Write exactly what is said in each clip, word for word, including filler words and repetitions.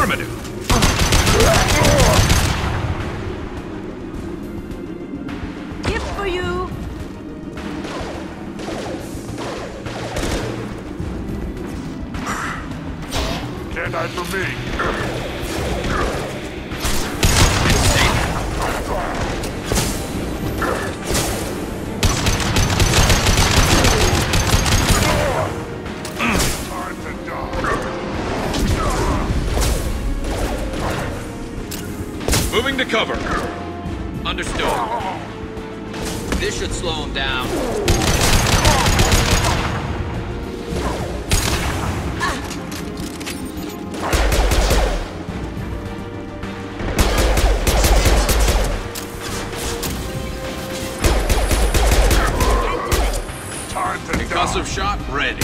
Affirmative. Gift for you. Can't hide from me. Moving to cover. Understood. This should slow him down. Concussive shot ready.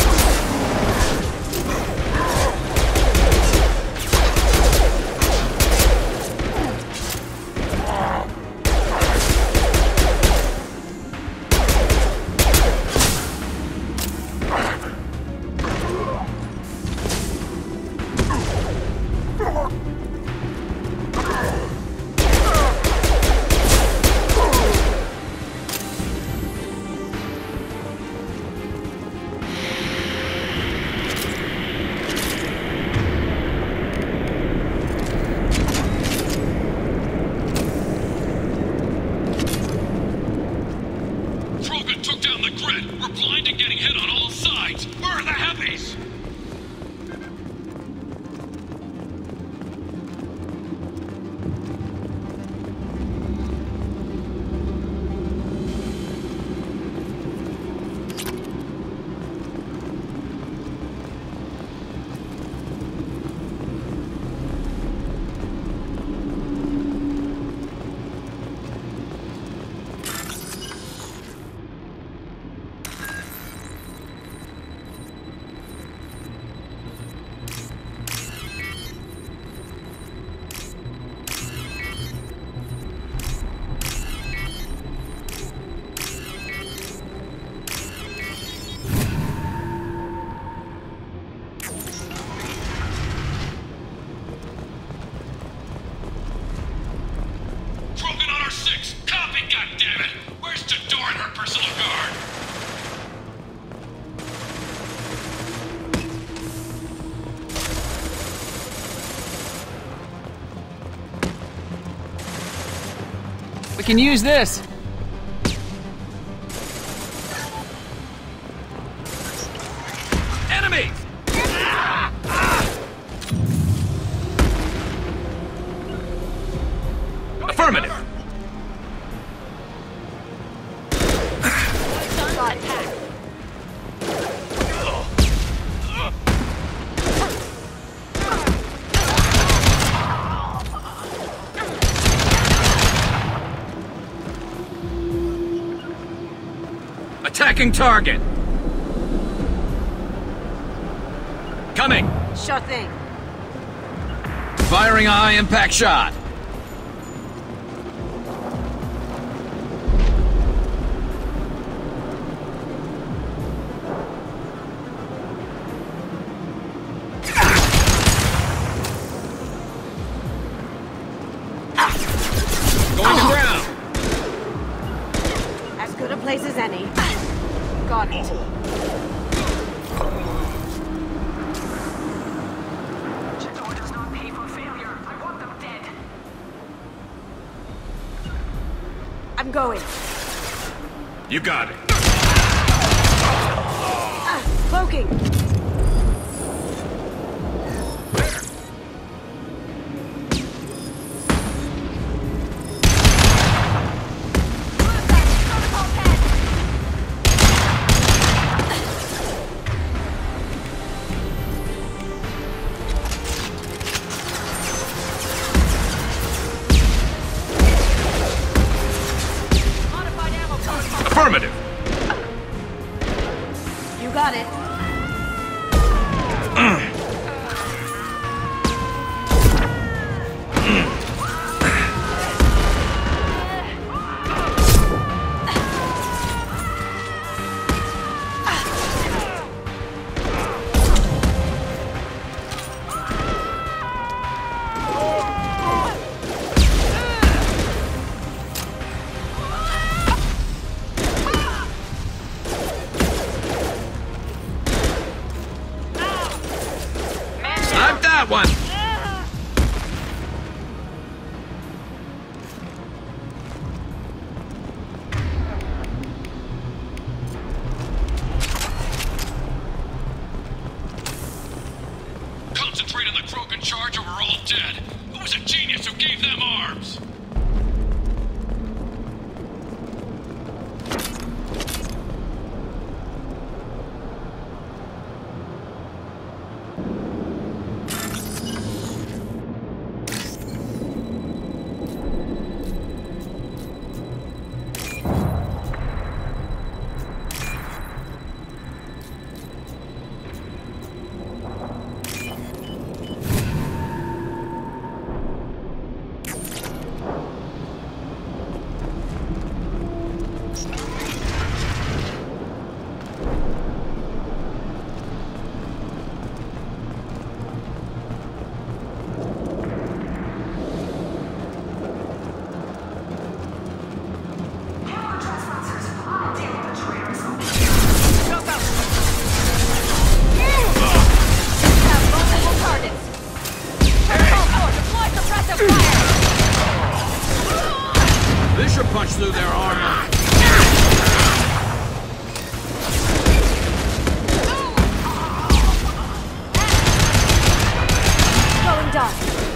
We can use this. Enemy! Affirmative. Attacking target. Coming. Sure thing. Firing a high impact shot. Going to ground. As good a place as any. Got it. Chittor does not pay for failure. I want them dead. I'm going. You got it. Ah, cloaking. Affirmative. You got it. that one! Concentrate on the Krogan charge or we're all dead. Who was a genius who gave them arms? Punch through their armor. Going dark.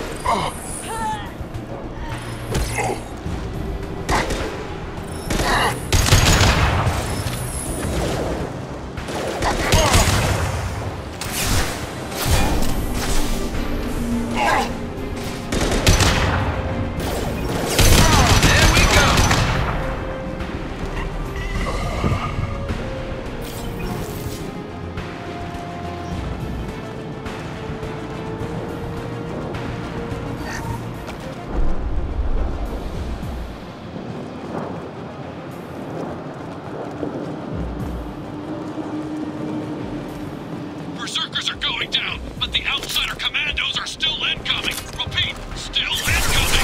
Berserkers are going down, but the outsider commandos are still incoming. Repeat, still incoming.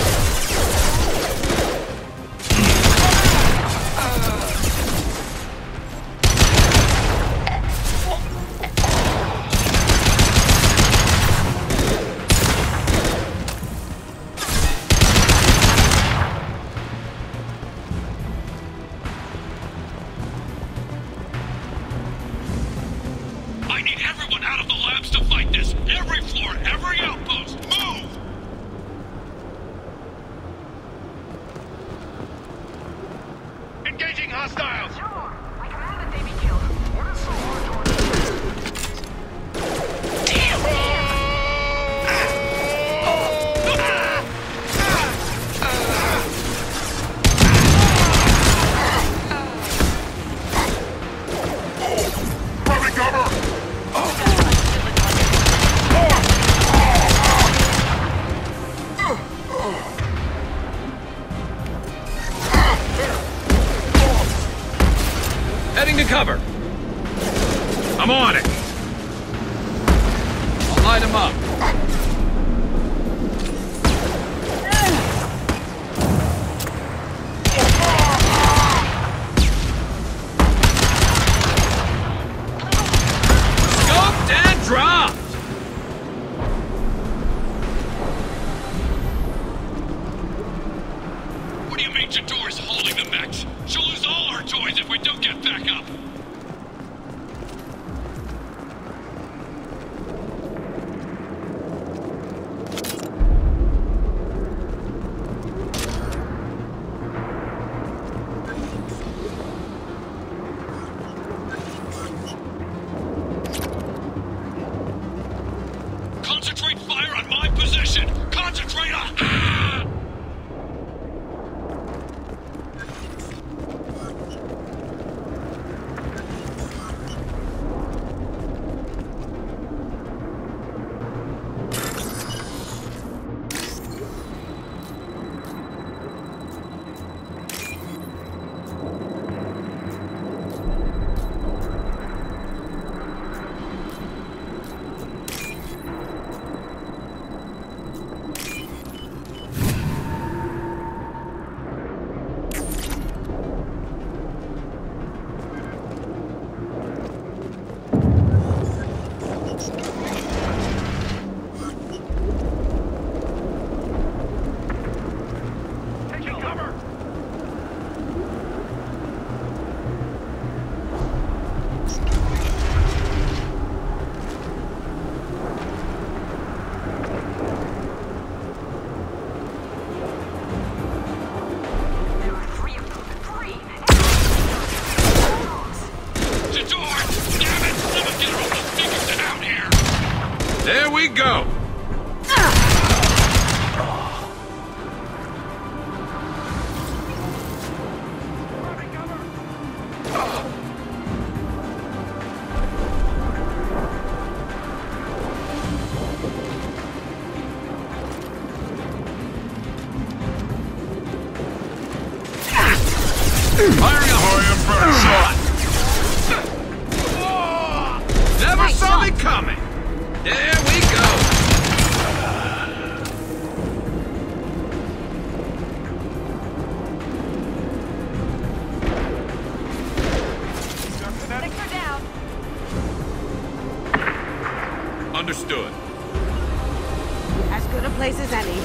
I need everyone out of the labs to fight this! Every floor, every outpost, move! Engaging hostiles! Sure. I commanded they be killed. What is so hard to Heading to cover. I'm on it. I'll light him up. Scoped and dropped. What do you mean Jador's holding the mechs? She'll lose all her toys if we don't get back up. There we go! Firing a Horium first shot! Never Nice saw shot. me coming! There we go! Sector down. Understood. As good a place as any.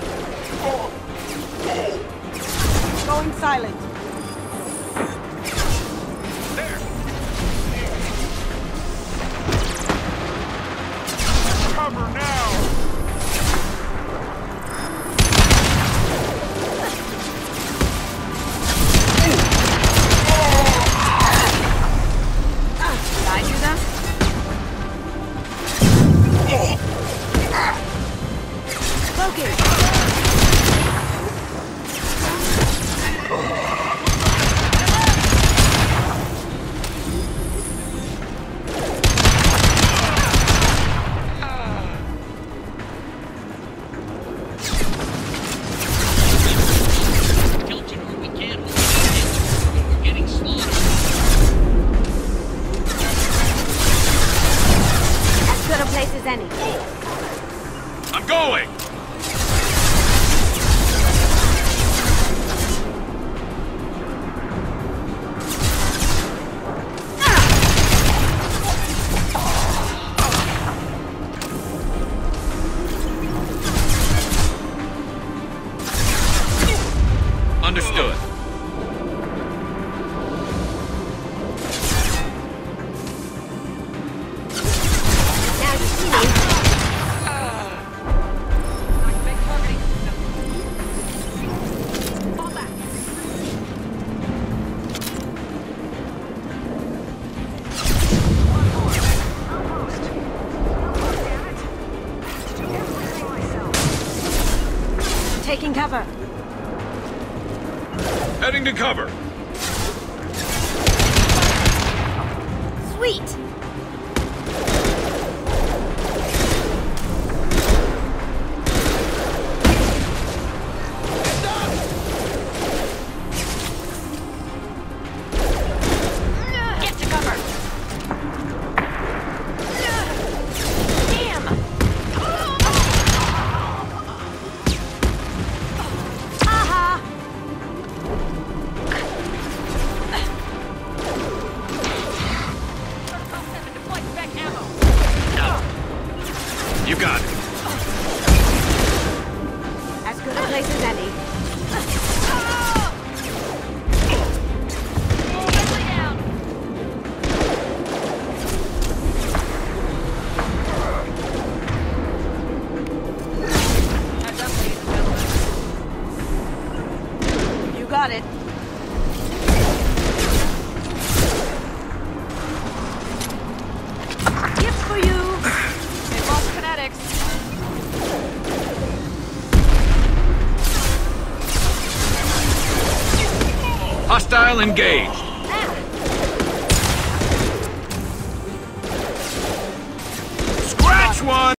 Going silent. Cover now! Did I do them? Cloaking. Tilted where we can hold it. We're getting slaughtered. As good a place as any. I'm going! Understood. Now you see me. Activate targeting system. Fall back. One more. Outpost. Damn it. Did you get everything myself? Taking cover. Heading to cover. Sweet. Get to cover. Damn. Aha! Protocol seven, deploy spec ammo. You got it. As good a place as any. Pressly down. Heads up, ladies and gentlemen. You got it. Gift for you. They've lost kinetics. Hostile engaged. Scratch one!